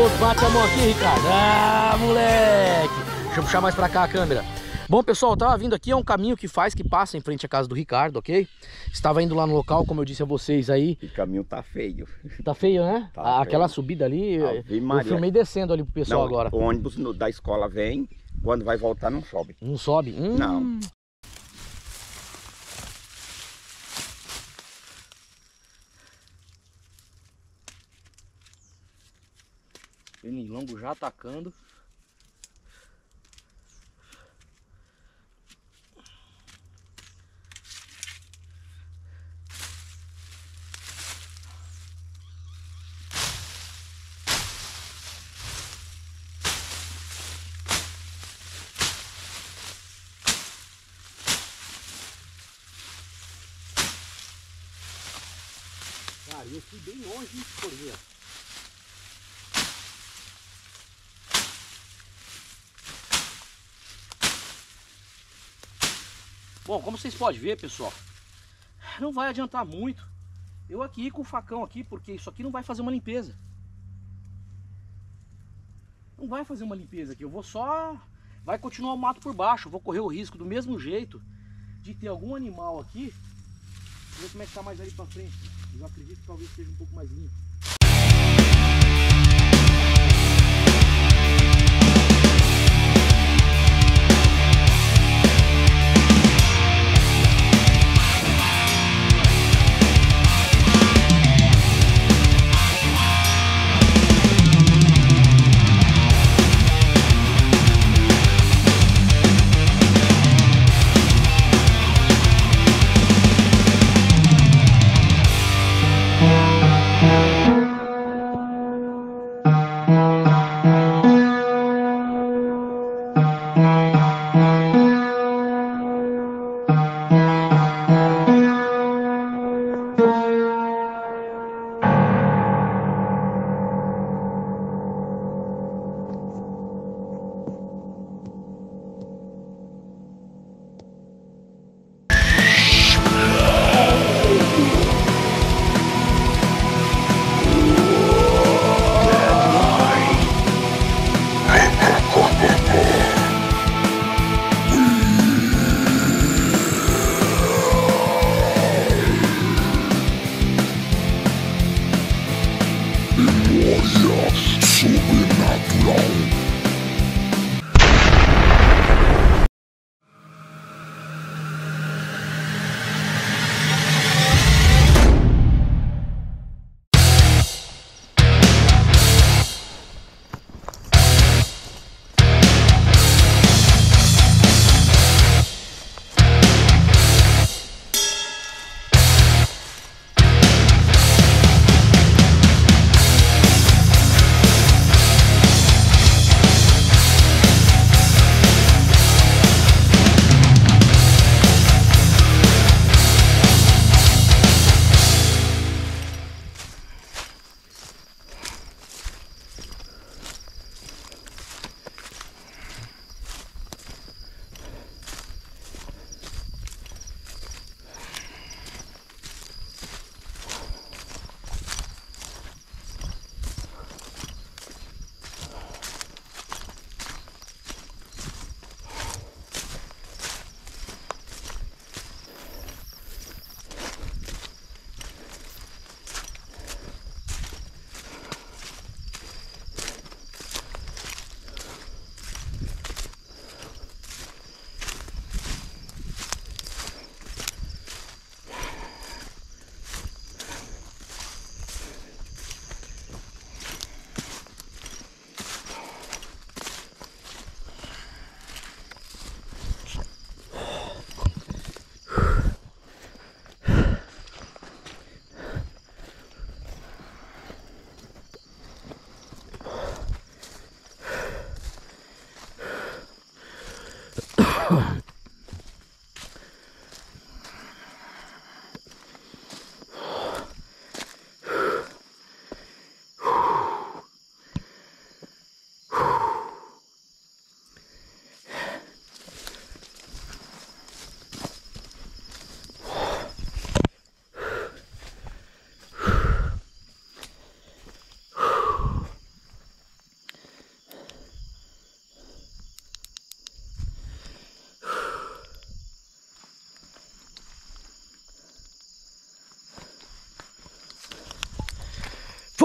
Bate a mão aqui, Ricardo. Ah, moleque. Deixa eu puxar mais pra cá a câmera. Bom, pessoal, eu tava vindo aqui, é um caminho que passa em frente à casa do Ricardo, ok? Estava indo lá no local, como eu disse a vocês aí. O caminho tá feio. Tá feio, né? Tá aquela feio. subida ali, eu Maria. filmei descendo ali pro pessoal. Não, agora. O ônibus da escola vem, quando vai voltar não sobe. Não sobe? Não. Pernilongo já atacando. Cara, eu fui bem longe de correr. Bom, como vocês podem ver, pessoal, não vai adiantar muito eu aqui com o facão aqui, porque isso aqui não vai fazer uma limpeza. Não vai fazer uma limpeza aqui, eu vou só... Vai continuar o mato por baixo, eu vou correr o risco do mesmo jeito de ter algum animal aqui. Vamos ver como é que tá mais ali pra frente. Eu acredito que talvez seja um pouco mais limpo. Música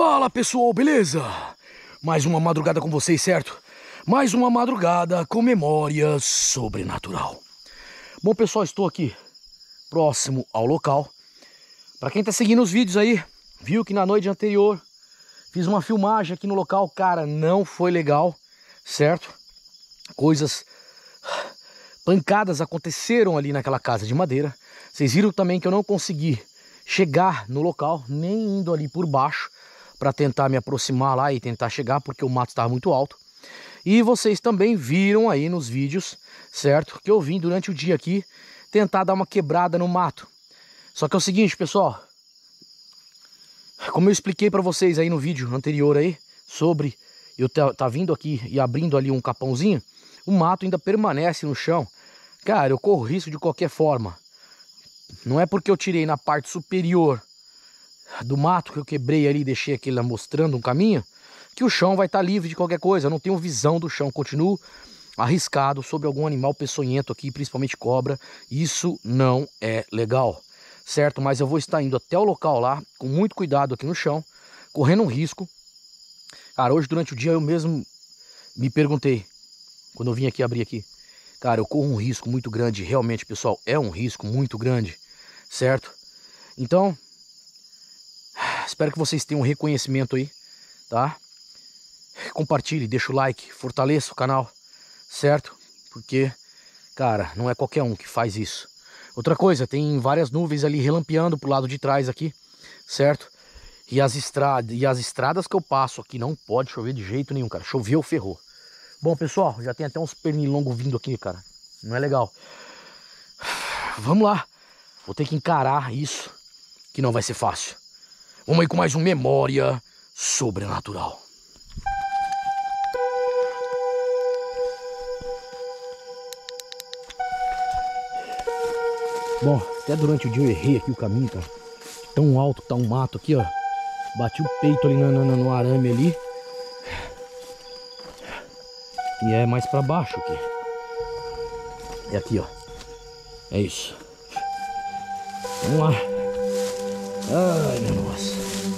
Fala pessoal, beleza? Mais uma madrugada com vocês, certo? Mais uma madrugada com memória sobrenatural. Bom pessoal, estou aqui próximo ao local. Para quem tá seguindo os vídeos aí, viu que na noite anterior fiz uma filmagem aqui no local. Cara, não foi legal, certo? Coisas, pancadas aconteceram ali naquela casa de madeira. Vocês viram também que eu não consegui chegar no local, nem indo ali por baixo para tentar me aproximar lá e tentar chegar, porque o mato estava muito alto. E vocês também viram aí nos vídeos, certo? Que eu vim durante o dia aqui tentar dar uma quebrada no mato. Só que é o seguinte, pessoal, como eu expliquei para vocês aí no vídeo anterior aí, sobre eu tá vindo aqui e abrindo ali um capãozinho, o mato ainda permanece no chão. Cara, eu corro risco de qualquer forma. Não é porque eu tirei na parte superior do mato que eu quebrei ali e deixei aquele lá mostrando um caminho, que o chão vai estar livre de qualquer coisa. Eu não tenho visão do chão, continuo arriscado sobre algum animal peçonhento aqui, principalmente cobra. Isso não é legal, certo? Mas eu vou estar indo até o local lá, com muito cuidado aqui no chão, correndo um risco. Cara, hoje durante o dia eu mesmo me perguntei, quando eu vim aqui abrir aqui, cara, eu corro um risco muito grande, realmente, pessoal, é um risco muito grande, certo? Então, espero que vocês tenham um reconhecimento aí, tá? Compartilhe, deixa o like, fortaleça o canal, certo? Porque, cara, não é qualquer um que faz isso. Outra coisa, tem várias nuvens ali relampeando pro lado de trás aqui, certo? E as estradas que eu passo aqui não pode chover de jeito nenhum, cara. Choveu, ferrou. Bom, pessoal, já tem até uns pernilongos vindo aqui, cara. Não é legal. Vamos lá. Vou ter que encarar isso, que não vai ser fácil. Vamos aí com mais um Memória Sobrenatural. Bom, até durante o dia eu errei aqui o caminho, cara. Tão alto que tá um mato aqui, ó. Bati o peito ali no arame ali. E é mais pra baixo aqui. É aqui, ó. É isso. Vamos lá. Ai, meu nossa.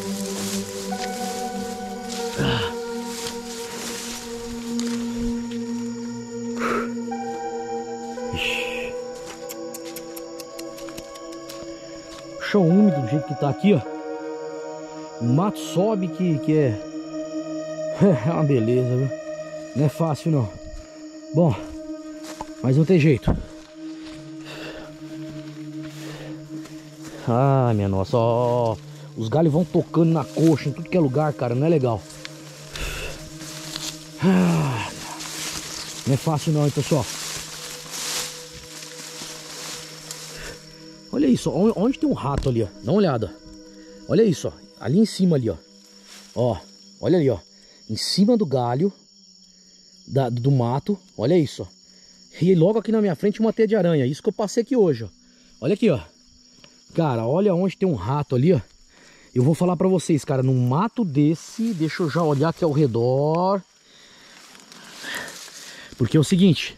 Chão úmido do jeito que tá aqui, ó. O mato sobe que é uma beleza, viu? Não é fácil não. Bom, mas não tem jeito. Ah, minha nossa, ó, os galhos vão tocando na coxa em tudo que é lugar, cara, não é legal. Ah, não é fácil não, hein, pessoal. Olha isso, onde tem um rato ali, ó. Dá uma olhada. Olha isso, ó. Ali em cima ali, ó. Ó, olha ali, ó. Em cima do galho do mato. Olha isso, ó. E logo aqui na minha frente uma teia de aranha. Isso que eu passei aqui hoje, ó. Olha aqui, ó. Cara, olha onde tem um rato ali, ó. Eu vou falar pra vocês, cara. Num mato desse, deixa eu já olhar aqui ao redor. Porque é o seguinte.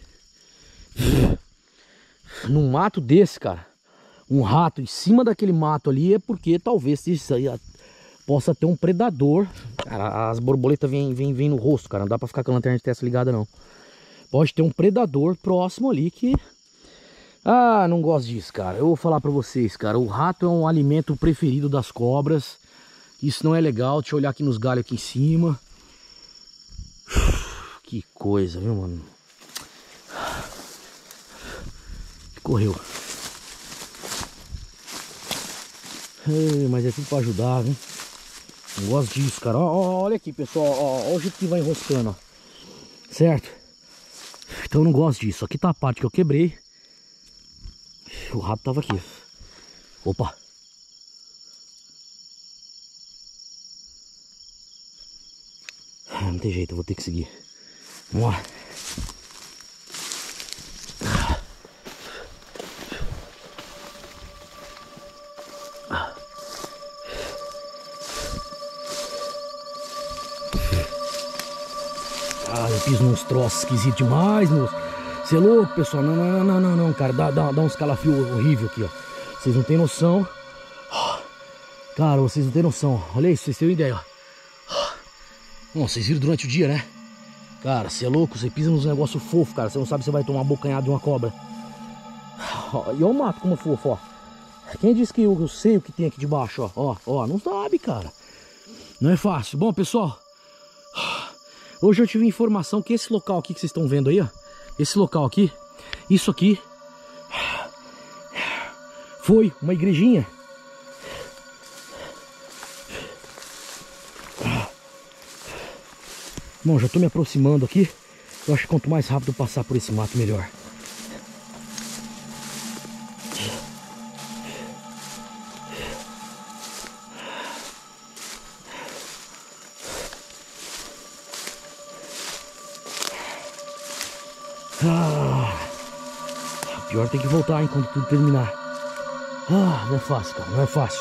Num mato desse, cara, um rato em cima daquele mato ali é porque talvez isso aí possa ter um predador. Cara, as borboletas vêm no rosto, cara. Não dá pra ficar com a lanterna de testa ligada, não. Pode ter um predador próximo ali que... Ah, não gosto disso, cara. Eu vou falar pra vocês, cara. O rato é um alimento preferido das cobras. Isso não é legal. Deixa eu olhar aqui nos galhos aqui em cima. Que coisa, viu, mano? Correu. Mas é tudo pra ajudar, viu? Não gosto disso, cara. Olha aqui, pessoal. Olha o jeito que vai enroscando, ó. Certo? Então eu não gosto disso. Aqui tá a parte que eu quebrei. O rato tava aqui. Opa. Não tem jeito, eu vou ter que seguir. Vamos lá. Ah, eu piso nos troços esquisitos demais, moço. Você é louco, pessoal? Não, cara. Dá uns calafrios horrível aqui, ó. Vocês não tem noção. Cara, vocês não tem noção. Olha isso, vocês têm uma ideia, ó. Nossa, vocês viram durante o dia, né? Cara, você é louco, você pisa nos negócios fofos, cara. Você não sabe se vai tomar uma bocanhada de uma cobra. E olha o mato como fofo, ó. Quem disse que eu sei o que tem aqui debaixo, ó, não sabe, cara. Não é fácil. Bom, pessoal, hoje eu tive informação que esse local aqui que vocês estão vendo aí, ó, esse local aqui, isso aqui foi uma igrejinha. Bom, já tô me aproximando aqui. Eu acho que quanto mais rápido eu passar por esse mato, melhor. Pior tem que voltar, hein, quando tudo terminar. Não é fácil, cara, não é fácil.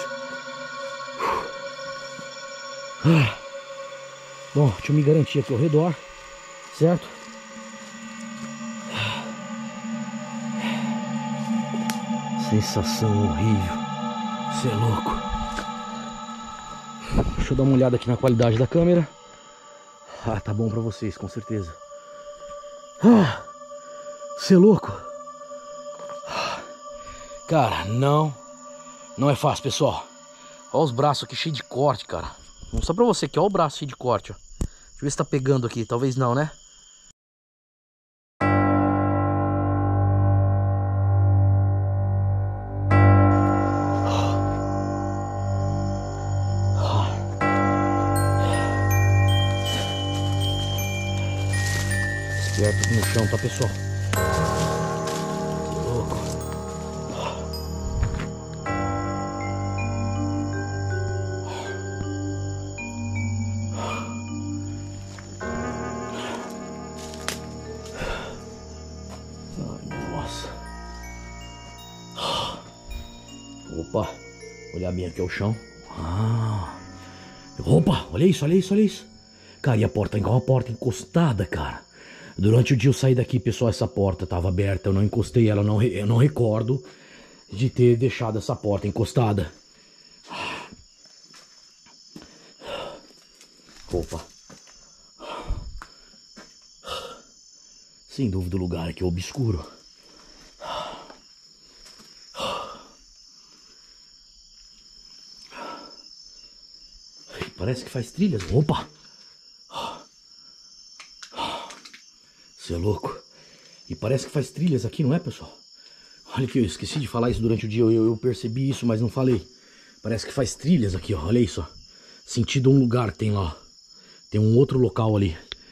Bom, deixa eu me garantir aqui ao redor, certo? Sensação horrível. Você é louco. Deixa eu dar uma olhada aqui na qualidade da câmera. Tá bom pra vocês, com certeza. Você é louco. Cara, não é fácil, pessoal. Olha os braços aqui cheios de corte, cara. Vou mostrar pra você aqui, olha o braço cheio de corte, ó. Deixa eu ver se tá pegando aqui, talvez não, né? Esperto aqui no chão, tá, pessoal? Louco. Opa, olhar bem aqui o chão. Opa, olha isso, olha isso, olha isso. Cara, e a porta, igual uma porta encostada, cara. Durante o dia eu saí daqui, pessoal, essa porta estava aberta. Eu não encostei ela, eu não recordo de ter deixado essa porta encostada. Opa. Sem dúvida o lugar aqui é obscuro. Parece que faz trilhas. Opa! Você é louco. E parece que faz trilhas aqui, não é, pessoal? Olha aqui, eu esqueci de falar isso durante o dia. Eu percebi isso, mas não falei. Parece que faz trilhas aqui, ó. Olha isso, ó. Sentido um lugar que tem lá. Tem um outro local ali.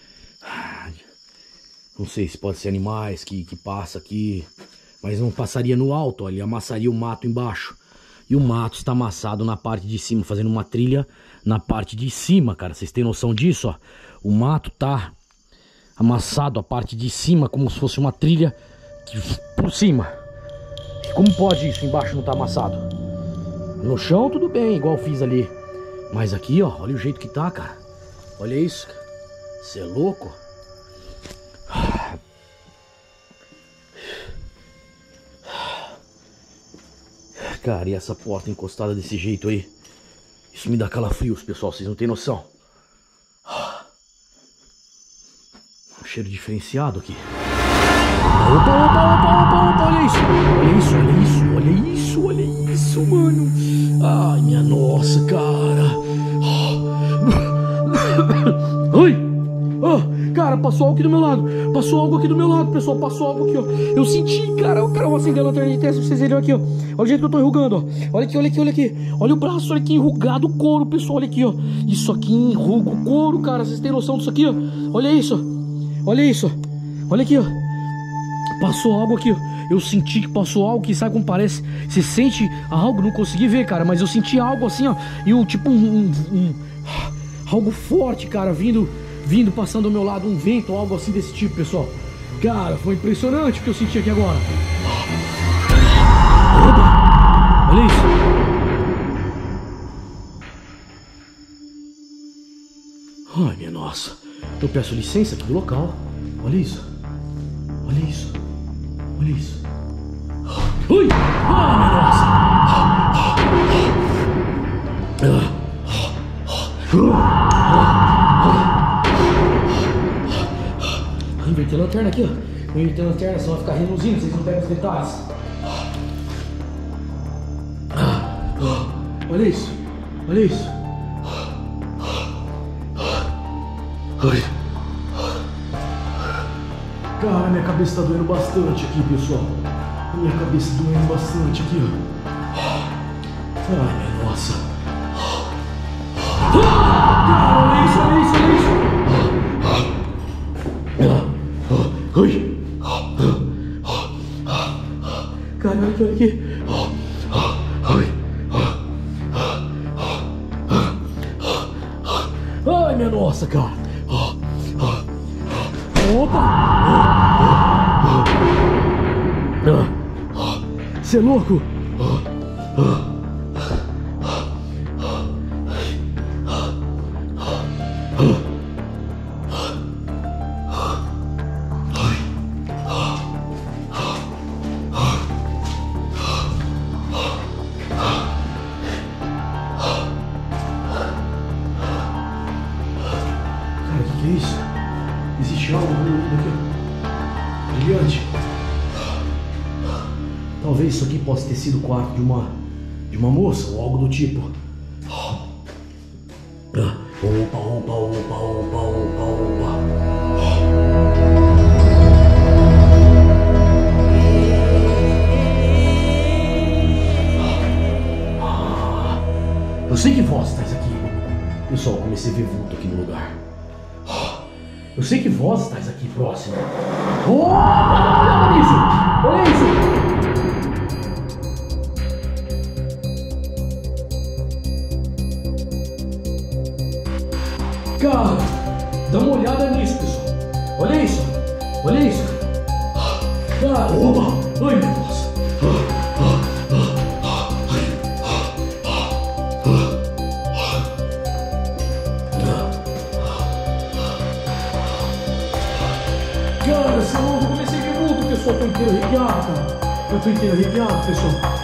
Não sei se pode ser animais que passa aqui. Mas não passaria no alto, ó. Ele amassaria o mato embaixo. E o mato está amassado na parte de cima, fazendo uma trilha na parte de cima, cara. Vocês têm noção disso, ó? O mato tá amassado a parte de cima, como se fosse uma trilha por cima. E como pode isso embaixo não tá amassado? No chão tudo bem, igual eu fiz ali. Mas aqui, ó, olha o jeito que tá, cara. Olha isso. Você é louco? Cara, e essa porta encostada desse jeito aí? Isso me dá calafrios, pessoal, vocês não tem noção. Um cheiro diferenciado aqui. Opa, olha isso. Olha isso, olha isso, olha isso, olha isso, mano. Ai, minha nossa, cara. Ai. Cara, passou algo aqui do meu lado. Passou algo aqui do meu lado, pessoal. Passou algo aqui, ó. Eu senti, cara. Eu quero acender a lanterna de teste pra vocês verem aqui, ó. Olha o jeito que eu tô enrugando, ó. Olha aqui, olha aqui, olha aqui. Olha o braço, olha aqui, enrugado o couro, pessoal. Olha aqui, ó. Isso aqui enruga o couro, cara. Vocês têm noção disso aqui, ó? Olha isso. Olha isso. Olha aqui, ó. Passou algo aqui, ó. Eu senti que passou algo que, sabe como parece? Você sente algo, não consegui ver, cara. Mas eu senti algo assim, ó. E um tipo algo forte, cara, vindo, passando ao meu lado, um vento, algo assim desse tipo, pessoal. Cara, foi impressionante o que eu senti aqui agora. Opa! Olha isso. Ai, minha nossa. Eu peço licença aqui do local. Olha isso. Olha isso. Olha isso. Ui! Ai, minha nossa. tem lanterna aqui, ó. Não tem lanterna, senão vai ficar reluzindo, vocês não pegam os detalhes. Olha isso. Olha isso. Cara, minha cabeça tá doendo bastante aqui, pessoal. Minha cabeça doendo bastante aqui, ó. Ai, minha nossa. Cara, olha isso, olha isso, olha isso. Caralho, olha aqui. Ai, minha nossa, cara. Opa! Você é louco? Que é isso? Existe algo aqui, ó. Brilhante. Talvez isso aqui possa ter sido o quarto de uma moça ou algo do tipo. Opa, opa, opa, opa, opa, opa. Eu sei que vós estáis aqui. Pessoal, comecei a ver vulto aqui no lugar. Eu sei que vós estáis aqui próximo. Olha isso! Olha isso! Cara, dá uma olhada nisso, pessoal. Olha isso! Olha isso! Cara, opa! Ai, meu Deus! Cara, esse louco, eu comecei a ver muito, pessoal. Eu tô inteiro arrepiado, cara. Eu tô inteiro arrepiado, pessoal.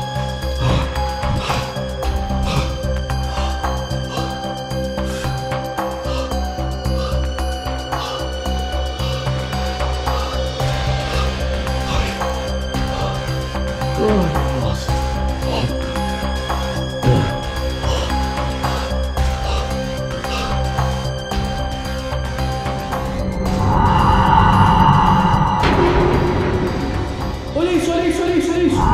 Ai, nossa. Olha isso, olha isso, olha isso, olha isso.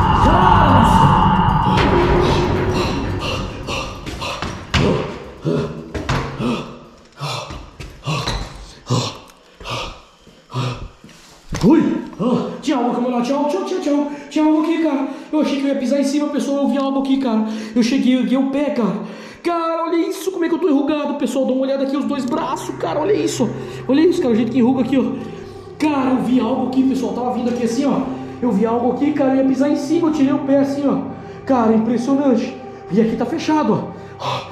Ui! Tinha algo, camarada, tinha algo aqui, cara. Eu achei que eu ia pisar em cima, pessoal, eu vi algo aqui, cara. Eu cheguei, eu erguei o pé, cara. Cara, olha isso, como é que eu tô enrugado, pessoal. Dá uma olhada aqui, os dois braços, cara, olha isso. Olha isso, cara, o jeito que enruga aqui, ó. Cara, eu vi algo aqui, pessoal, tava vindo aqui assim, ó. Eu vi algo aqui, cara, eu ia pisar em cima, eu tirei o pé assim, ó. Cara, impressionante. E aqui tá fechado, ó.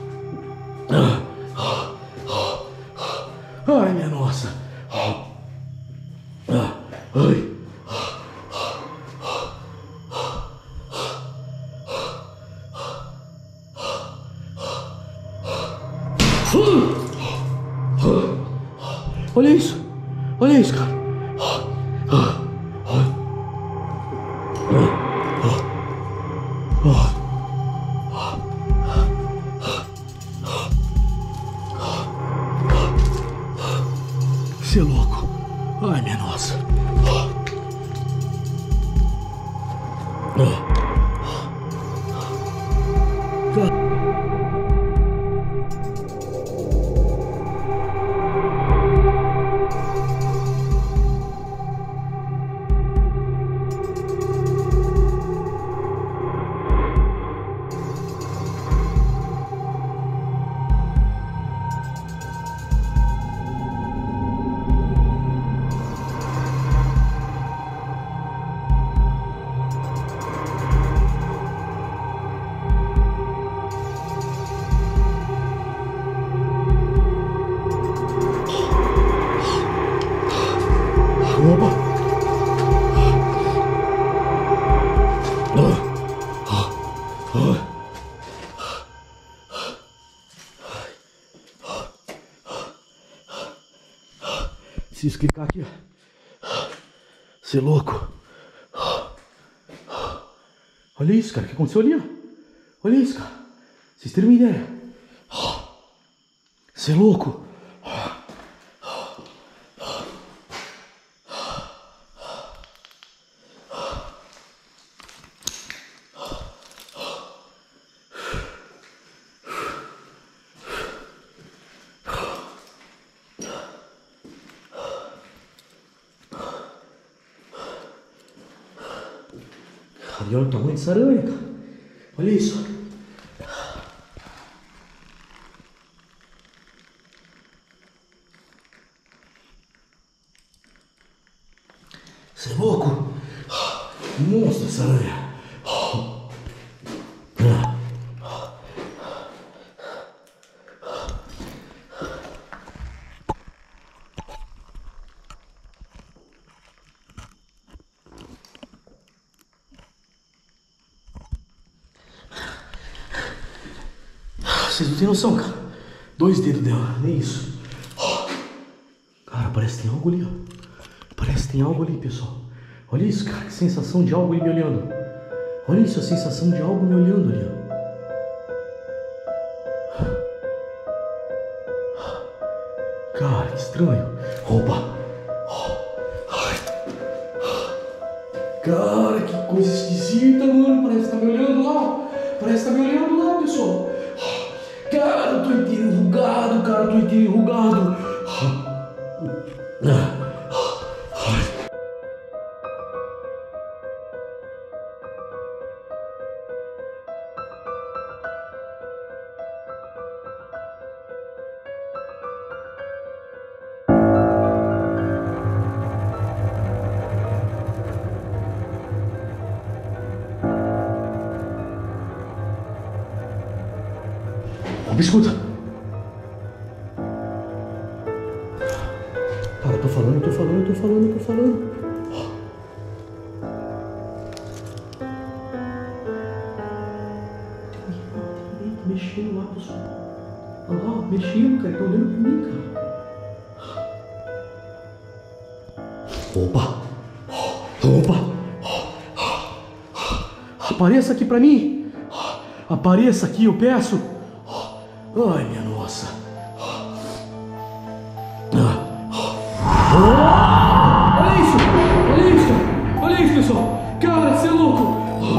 Ai, minha nossa. Ai. Olha isso. Olha isso, cara. Você é louco. Ai, minha nossa. Opa! Preciso clicar aqui, ó. Você é louco. Olha isso, cara. O que aconteceu ali, ó? Olha isso, cara. Vocês terem uma ideia. Você é louco. E olha o tamanho dessa aranha, cara. Olha isso. Você é louco? Monstro essa aranha. Vocês não têm noção, cara. 2 dedos dela, nem isso. Cara, parece que tem algo ali, ó. Parece que tem algo ali, pessoal. Olha isso, cara. Que sensação de algo ali me olhando. Olha isso, a sensação de algo me olhando ali, ó. Cara, que estranho. Opa. Cara, que coisa esquisita, mano. Parece que tá me olhando lá. Parece que tá me olhando lá, pessoal. Cara, eu tô inteiro enrugado, cara, eu tô inteiro enrugado. Me escuta. Cara, eu tô falando. Tem alguém mexendo lá, pessoal. Olha lá, mexendo, cara. Tá olhando pra mim, cara. Opa. Apareça aqui pra mim. Apareça aqui, eu peço. Ai, minha nossa. Olha isso, pessoal. Cara, você é louco.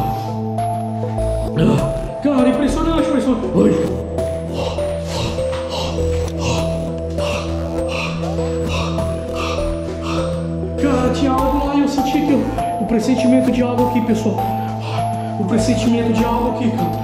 Cara, impressionante. Cara, tinha algo lá e eu senti que o pressentimento de algo aqui, pessoal. O pressentimento de algo aqui, cara.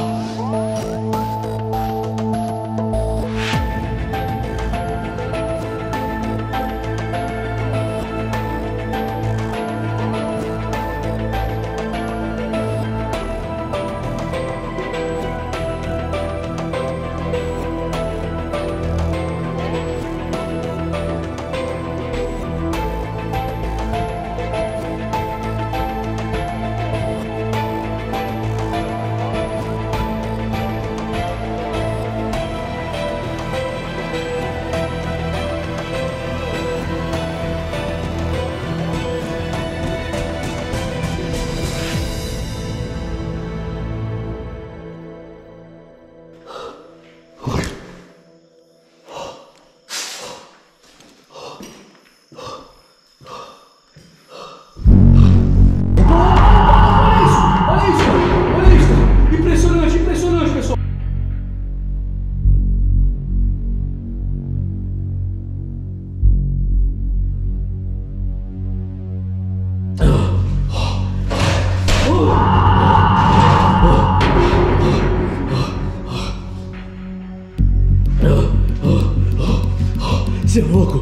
Você é louco.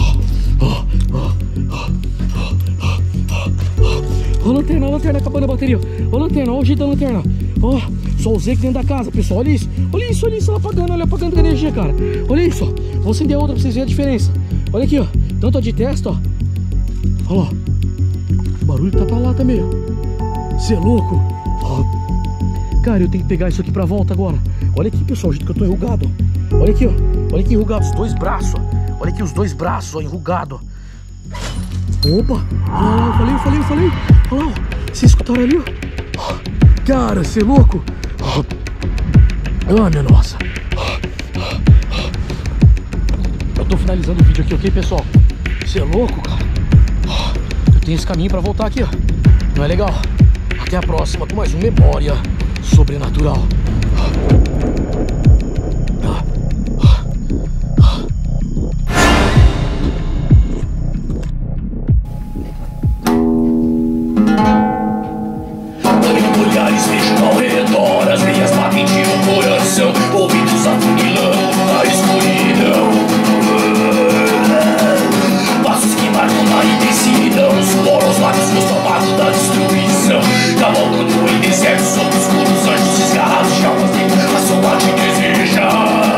Ó a lanterna acabando a bateria. Ó a lanterna, ó o jeito da lanterna. Ó, só usei aqui dentro da casa, pessoal. Olha isso, ela apagando, olha apagando a energia, cara. Olha isso, ó. Vou acender outra pra vocês verem a diferença. Olha aqui, ó. Tanto a de testa, ó. Olha lá. O barulho tá pra lá também, ó. Você é louco. Ó. Cara, eu tenho que pegar isso aqui pra volta agora. Olha aqui, pessoal, o jeito que eu tô enrugado, ó. Olha aqui, ó. Olha que enrugado, os 2 braços, ó. Olha aqui os dois braços, ó, enrugado. Opa! Olha lá, eu falei. Olha lá, ó. Vocês escutaram ali, ó? Cara, você é louco? Ah, minha nossa. Eu tô finalizando o vídeo aqui, ok, pessoal? Você é louco, cara? Eu tenho esse caminho pra voltar aqui, ó. Não é legal? Até a próxima com mais um Memória Sobrenatural. Olhares vejo ao redor, as veias batem de um coração, ouvidos afunilando a escuridão. Passos que marcam na imensidão, suor aos lábios no estômago da destruição. Cavalgando em desertos sob escuros anjos desgarrados de almas negras, a sombra te deseja.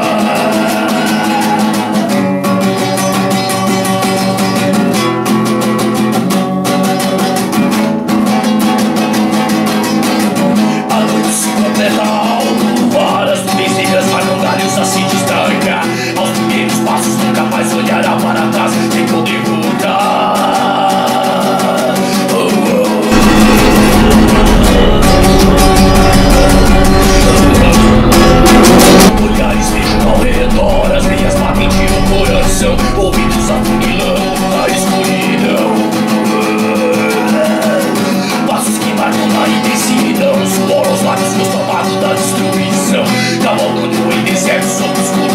Várias nuvens negras marcam galhos, assim destaca. Aos primeiros passos nunca mais olhará para trás. Tentou derrotar. Olhares vejam ao redor, as veias batem de um coração, ouvidos afunilando a escuridão. Passos que marcam na imensidão, suor aos lábios no estômago da destruição. Cavalgando em desertos sob os